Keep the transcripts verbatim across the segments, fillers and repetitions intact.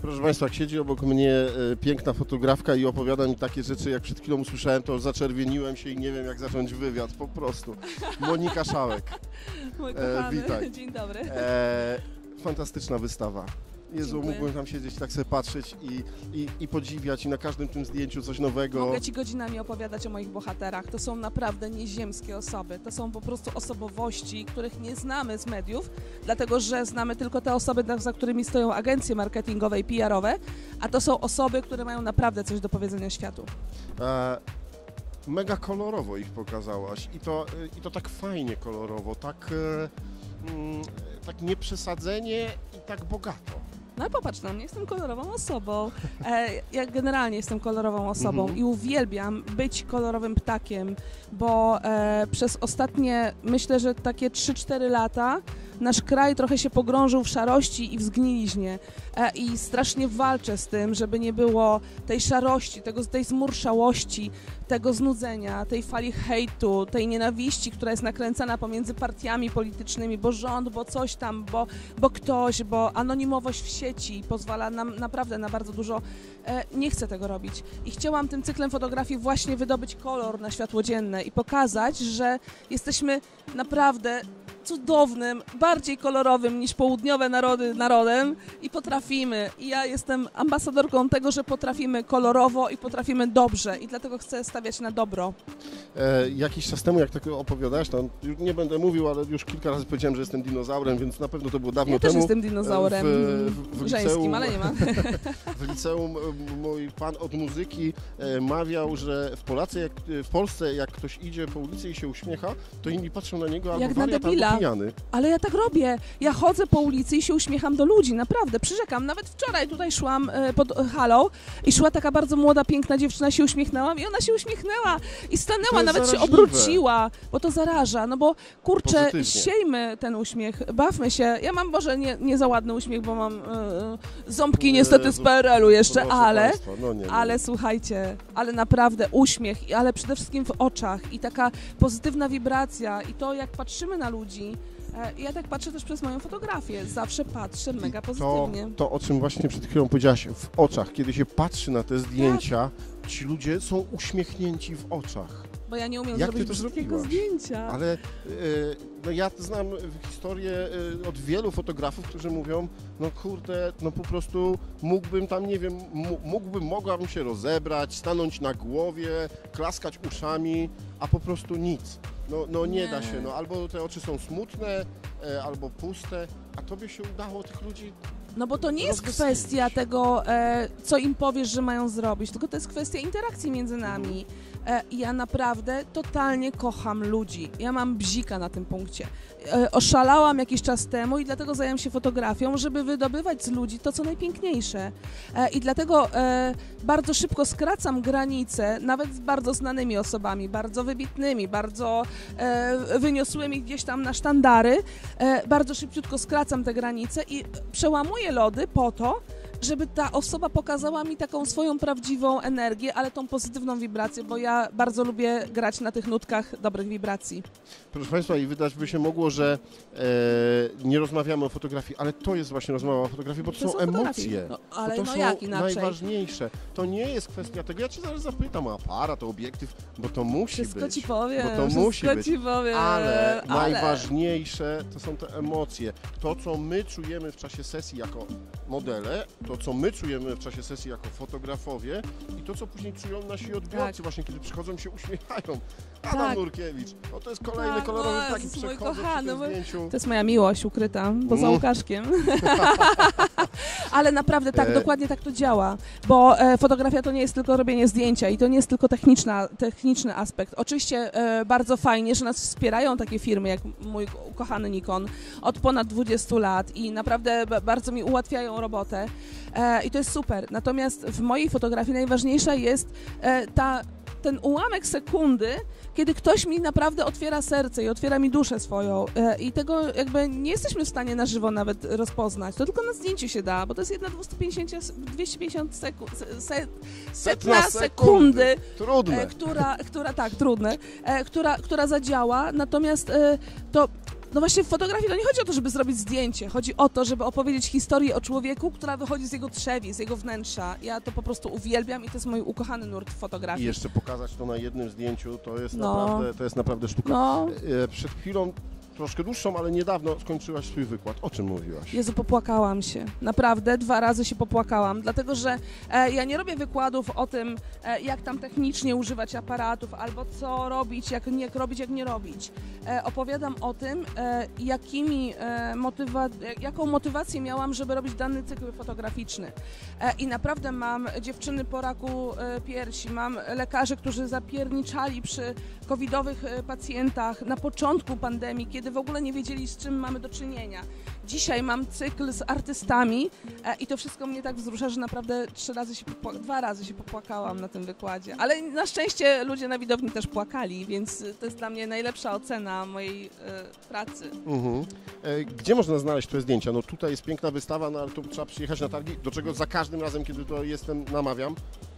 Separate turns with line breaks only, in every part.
Proszę Państwa, jak siedzi obok mnie e, piękna fotografka i opowiada mi takie rzeczy, jak przed chwilą usłyszałem, to zaczerwieniłem się i nie wiem, jak zacząć wywiad, po prostu. Monika Szałek.
Mój kochany,
E, witaj.
dzień dobry.
E, fantastyczna wystawa. Jezu,
Dziękuję.
mógłbym tam siedzieć, tak sobie patrzeć i, i, i podziwiać i na każdym tym zdjęciu coś nowego.
Mogę Ci godzinami opowiadać o moich bohaterach. To są naprawdę nieziemskie osoby. To są po prostu osobowości, których nie znamy z mediów, dlatego że znamy tylko te osoby, za którymi stoją agencje marketingowe i P R-owe, a to są osoby, które mają naprawdę coś do powiedzenia światu.
E, mega kolorowo ich pokazałaś i to, i to tak fajnie kolorowo, tak, e, mm, tak nieprzesadzenie i tak bogato.
No popatrz na mnie, jestem kolorową osobą. E, ja generalnie jestem kolorową osobą
Mhm.
i uwielbiam być kolorowym ptakiem, bo e, przez ostatnie, myślę, że takie trzy cztery lata nasz kraj trochę się pogrążył w szarości i w zgniliźnie e, i strasznie walczę z tym, żeby nie było tej szarości, tego, tej zmurszałości, tego znudzenia, tej fali hejtu, tej nienawiści, która jest nakręcana pomiędzy partiami politycznymi, bo rząd, bo coś tam, bo, bo ktoś, bo anonimowość w sieci pozwala nam naprawdę na bardzo dużo. E, nie chcę tego robić i chciałam tym cyklem fotografii właśnie wydobyć kolor na światło dzienne i pokazać, że jesteśmy naprawdę cudownym, bardziej kolorowym niż południowe narody narodem i potrafimy. I ja jestem ambasadorką tego, że potrafimy kolorowo i potrafimy dobrze i dlatego chcę stawiać na dobro.
E, jakiś czas temu, jak tak opowiadasz, to już nie będę mówił, ale już kilka razy powiedziałem, że jestem dinozaurem, więc na pewno to było dawno
Ja
temu.
też jestem dinozaurem
w, w, w
żeńskim,
liceum,
ale nie ma.
W liceum mój pan od muzyki e, mawiał, że w, Polacy, jak, w Polsce jak ktoś idzie po ulicy i się uśmiecha, to inni patrzą na niego albo
Jak na
wariat,
debila.
albo pijany.
Ale ja tak robię. Ja chodzę po ulicy i się uśmiecham do ludzi, naprawdę, przyrzekam. Nawet wczoraj tutaj szłam e, pod halą i szła taka bardzo młoda, piękna dziewczyna, się uśmiechnęłam i ona się uśmiechnęła i stanęła, nawet się
zaraźliwe.
obróciła, bo to zaraża, no bo kurczę,
Pozytywnie.
siejmy ten uśmiech, bawmy się. Ja mam, może nie, nie za ładny uśmiech, bo mam e, ząbki niestety z P R L-u jeszcze,
Proszę
ale...
Państwa, no nie, nie.
Ale słuchajcie, ale naprawdę uśmiech, ale przede wszystkim w oczach i taka pozytywna wibracja i to, jak patrzymy na ludzi. E, Ja tak patrzę też przez moją fotografię. Zawsze patrzę mega
to,
pozytywnie.
to, o czym właśnie przed chwilą powiedziałaś, w oczach, kiedy się patrzy na te zdjęcia, ci ludzie są uśmiechnięci w oczach.
Bo ja nie umiem
Jak ty
zrobić
to
brzydkiego
zrobiłaś?
zdjęcia.
Ale e, no ja znam historię e, od wielu fotografów, którzy mówią, no kurde, no po prostu mógłbym tam, nie wiem, mógłbym, mogłabym się rozebrać, stanąć na głowie, klaskać uszami, a po prostu nic. No, no nie,
Nie.
da się, no albo te oczy są smutne, e, albo puste, a tobie się udało tych ludzi.
No bo to nie jest
rozweselić.
kwestia tego, e, co im powiesz, że mają zrobić, tylko to jest kwestia interakcji między nami. E, ja naprawdę totalnie kocham ludzi. Ja mam bzika na tym punkcie. E, oszalałam jakiś czas temu i dlatego zajęłam się fotografią, żeby wydobywać z ludzi to, co najpiękniejsze. E, I dlatego e, bardzo szybko skracam granice, nawet z bardzo znanymi osobami, bardzo wybitnymi, bardzo e, wyniosłymi gdzieś tam na sztandary. E, bardzo szybciutko skracam te granice i przełamuję lody po to, żeby ta osoba pokazała mi taką swoją prawdziwą energię, ale tą pozytywną wibrację, bo ja bardzo lubię grać na tych nutkach dobrych wibracji.
Proszę Państwa, i wydać by się mogło, że e, nie rozmawiamy o fotografii, ale to jest właśnie rozmowa o fotografii, bo to,
To
są
są fotografie.
emocje.
No, ale
to
no
są
jak inaczej?
najważniejsze. To nie jest kwestia tego, ja Cię zaraz zapytam o aparat, o obiektyw, bo to musi
Wszystko
być.
ci powiem,
bo to
wszystko
musi być.
ci powiem,
Ale,
ale
najważniejsze to są te emocje. To, co my czujemy w czasie sesji jako modele, to, co my czujemy w czasie sesji jako fotografowie i to, co później czują nasi odbiorcy,
Tak.
właśnie kiedy przychodzą i się uśmiechają. Adam
Tak.
Nurkiewicz, no to jest kolejny
Tak,
kolorowy
o
ptak i
Jezus, mój
przechodzę przy
kochany,
tym
mój-
zdjęciu.
to jest moja miłość ukryta, poza
Mm.
Łukaszkiem. Ale naprawdę tak,
E.
dokładnie tak to działa, bo e, fotografia to nie jest tylko robienie zdjęcia i to nie jest tylko techniczna, techniczny aspekt. Oczywiście e, bardzo fajnie, że nas wspierają takie firmy jak mój ukochany Nikon od ponad dwudziestu lat i naprawdę b- bardzo mi ułatwiają robotę e, i to jest super. Natomiast w mojej fotografii najważniejsza jest e, ta, ten ułamek sekundy, kiedy ktoś mi naprawdę otwiera serce i otwiera mi duszę swoją e, i tego jakby nie jesteśmy w stanie na żywo nawet rozpoznać, to tylko na zdjęciu się da, bo to jest jedna dwieście pięćdziesiąt, dwieście pięćdziesiąt sekund, set, setna sekundy,
Trudne.
e, która, która, tak, trudne, e, która, która zadziała, natomiast e, to No właśnie w fotografii to nie chodzi o to, żeby zrobić zdjęcie, chodzi o to, żeby opowiedzieć historię o człowieku, która wychodzi z jego trzewi, z jego wnętrza. Ja to po prostu uwielbiam i to jest mój ukochany nurt
I
fotografii.
jeszcze pokazać to na jednym zdjęciu, to jest,
No.
naprawdę, to jest naprawdę sztuka.
No,
E, Przed chwilą, troszkę dłuższą, ale niedawno skończyłaś swój wykład. O czym mówiłaś?
Jezu, popłakałam się. Naprawdę, dwa razy się popłakałam, dlatego że e, ja nie robię wykładów o tym, e, jak tam technicznie używać aparatów, albo co robić, jak, jak robić, jak nie robić. E, opowiadam o tym, e, jakimi, e, motywa jaką motywację miałam, żeby robić dany cykl fotograficzny. E, I naprawdę mam dziewczyny po raku e, piersi, mam lekarzy, którzy zapierniczali przy covidowych e, pacjentach na początku pandemii, kiedy w ogóle nie wiedzieli, z czym mamy do czynienia. Dzisiaj mam cykl z artystami e, i to wszystko mnie tak wzrusza, że naprawdę trzy razy się popła- dwa razy się popłakałam na tym wykładzie. Ale na szczęście ludzie na widowni też płakali, więc to jest dla mnie najlepsza ocena mojej e, pracy.
Mhm. E, Gdzie można znaleźć te zdjęcia? No tutaj jest piękna wystawa, no ale tu trzeba przyjechać na targi, do czego za każdym razem, kiedy to jestem, namawiam.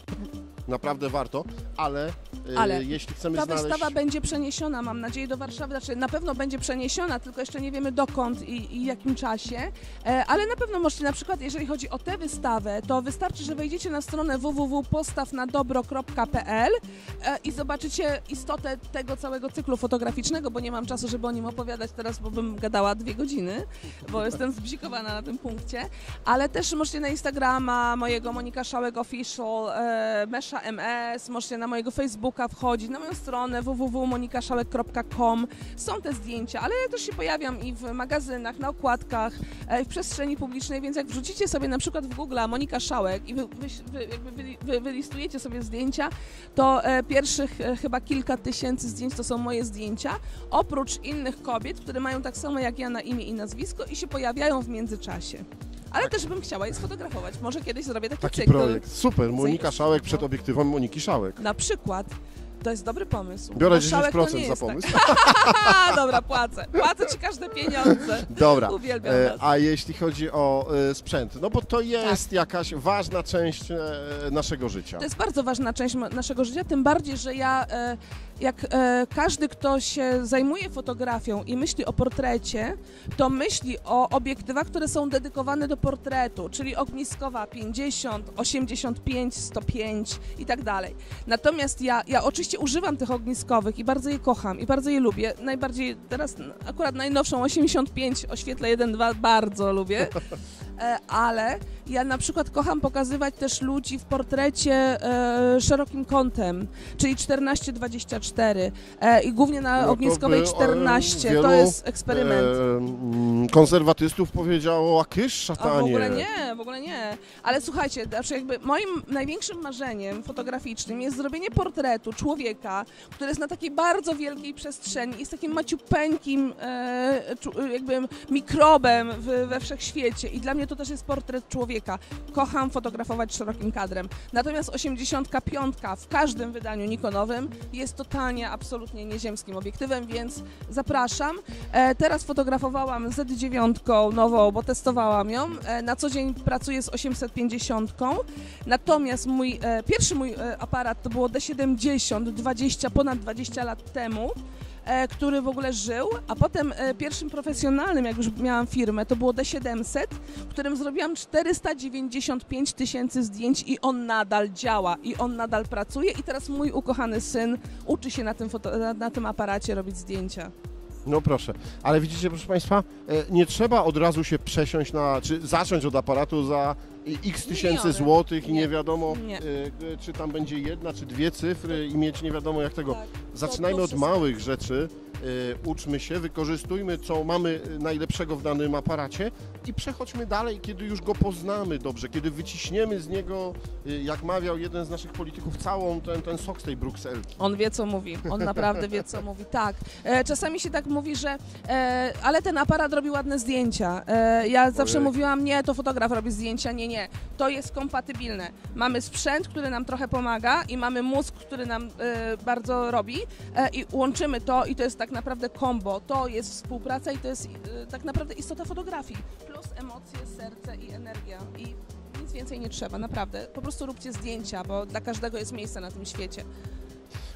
Naprawdę warto, ale, e,
Ale
jeśli chcemy
Ta
znaleźć...
wystawa będzie przeniesiona, mam nadzieję, do Warszawy. Znaczy, na pewno będzie przeniesiona, tylko jeszcze nie wiemy dokąd i, i w jakim czasie. E, ale na pewno możecie, na przykład, jeżeli chodzi o tę wystawę, to wystarczy, że wejdziecie na stronę w w w kropka postaw na dobro kropka p l e, i zobaczycie istotę tego całego cyklu fotograficznego, bo nie mam czasu, żeby o nim opowiadać teraz, bo bym gadała dwie godziny, bo jestem zbzikowana na tym punkcie. Ale też możecie na Instagrama mojego Monika Szałek Official, e, Mesza M S, możecie na mojego Facebooka wchodzić, na moją stronę w w w kropka monikaszałek kropka com. Są te zdjęcia, ale ja też się pojawiam i w magazynach, na okładkach, e, w przestrzeni publicznej, więc jak wrzucicie sobie na przykład w Google Monika Szałek i wy, wy, wy, jakby wy, wy, wylistujecie sobie zdjęcia, to e, pierwszych e, chyba kilka tysięcy zdjęć to są moje zdjęcia, oprócz innych kobiet, które mają tak samo jak ja na imię i nazwisko i się pojawiają w międzyczasie. Ale też bym chciała je sfotografować. Może kiedyś zrobię taki,
Taki
cykl.
projekt, super, Monika
Cykl.
Szałek przed obiektywem Moniki Szałek.
Na przykład. To jest dobry pomysł.
Biorę
Bo
dziesięć
Szałek to
procent
nie
za
jest
pomysł.
Tak. Dobra, płacę. Płacę ci każde pieniądze.
Dobra,
Uwielbiam
e,
was.
a jeśli chodzi o e, sprzęt, no bo to jest jakaś ważna część e, naszego życia.
To jest bardzo ważna część ma- naszego życia, tym bardziej, że ja, e, jak e, każdy, kto się zajmuje fotografią i myśli o portrecie, to myśli o obiektywach, które są dedykowane do portretu, czyli ogniskowa pięćdziesiąt, osiemdziesiąt pięć, sto pięć i tak dalej. Natomiast ja, ja oczywiście używam tych ogniskowych i bardzo je kocham i bardzo je lubię. Najbardziej teraz akurat najnowszą osiemdziesiąt pięć o świetle jeden dwa bardzo lubię. E, ale ja na przykład kocham pokazywać też ludzi w portrecie e, szerokim kątem, czyli czternaście dwadzieścia cztery e, i głównie na
No to
ogniskowej
by, e,
czternaście,
wielu,
to jest eksperyment.
E, mm, konserwatystów powiedziało, a kysz
A
szatanie.
w ogóle nie, w ogóle nie. Ale słuchajcie, znaczy jakby moim największym marzeniem fotograficznym jest zrobienie portretu człowieka, który jest na takiej bardzo wielkiej przestrzeni, jest takim maciupeńkim e, czu- jakby mikrobem w, we wszechświecie i dla mnie to też jest portret człowieka. Kocham fotografować szerokim kadrem. Natomiast osiemdziesiąt pięć w każdym wydaniu Nikonowym jest totalnie, absolutnie nieziemskim obiektywem, więc zapraszam. E, teraz fotografowałam Z dziewięć nową, bo testowałam ją. E, na co dzień pracuję z osiemset pięćdziesiąt. Natomiast mój e, pierwszy mój e, aparat to było D siedemdziesiąt, dwadzieścia, ponad dwadzieścia lat temu, e, który w ogóle żył, a potem e, pierwszym profesjonalnym, jak już miałam firmę, to było D siedemset, w którym zrobiłam czterysta dziewięćdziesiąt pięć tysięcy zdjęć i on nadal działa, i on nadal pracuje i teraz mój ukochany syn uczy się na tym, foto, na, na tym aparacie robić zdjęcia.
No proszę, ale widzicie, proszę Państwa, e, nie trzeba od razu się przesiąść na, czy zacząć od aparatu za x tysięcy
Miliony.
złotych i nie,
Nie.
wiadomo,
Nie.
e, e, czy tam będzie jedna, czy dwie cyfry i mieć nie wiadomo jak tego.
Tak.
Zaczynajmy
to
od
wszystko.
małych rzeczy, e, uczmy się, wykorzystujmy, co mamy najlepszego w danym aparacie i przechodźmy dalej, kiedy już go poznamy dobrze, kiedy wyciśniemy z niego, e, jak mawiał jeden z naszych polityków, całą ten, ten sok z tej Brukselki.
On wie, co mówi. On naprawdę wie, co mówi. Tak. E, czasami się tak mówi, że e, ale ten aparat robi ładne zdjęcia. E, ja zawsze
Ojej.
mówiłam, nie, to fotograf robi zdjęcia. Nie, nie. To jest kompatybilne. Mamy sprzęt, który nam trochę pomaga i mamy mózg, który nam e, bardzo robi e, i łączymy to i to jest tak naprawdę kombo. To jest współpraca i to jest e, tak naprawdę istota fotografii. Plus emocje, serce i energia. I nic więcej nie trzeba, naprawdę. Po prostu róbcie zdjęcia, bo dla każdego jest miejsce na tym świecie.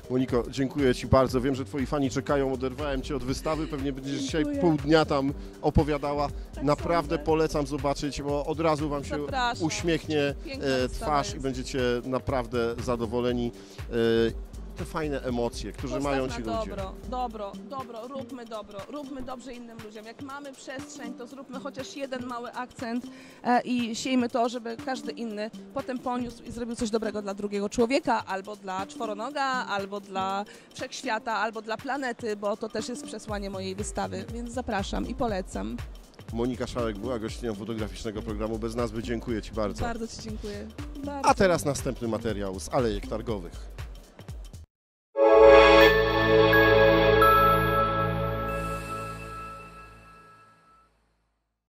Moniko, dziękuję Ci bardzo. Wiem, że Twoi fani czekają, oderwałem Cię od wystawy, pewnie będziesz dzisiaj
Dziękuję.
pół dnia tam opowiadała.
Tak
Naprawdę
sądzę.
polecam zobaczyć, bo od razu Wam się
Zapraszam.
uśmiechnie
Piękna
e,
wystawa
twarz i
jest.
będziecie naprawdę zadowoleni. E, te fajne emocje, które
Postaw
mają
na
ci ludzie.
dobro, dobro, dobro, róbmy dobro, róbmy dobrze innym ludziom. Jak mamy przestrzeń, to zróbmy chociaż jeden mały akcent e, i siejmy to, żeby każdy inny potem poniósł i zrobił coś dobrego dla drugiego człowieka, albo dla czworonoga, albo dla wszechświata, albo dla planety, bo to też jest przesłanie mojej wystawy, więc zapraszam i polecam.
Monika Szałek była gościnią fotograficznego programu Bez Nazwy. Dziękuję Ci bardzo.
Bardzo Ci dziękuję. Bardzo.
A teraz następny materiał z Alejek Targowych.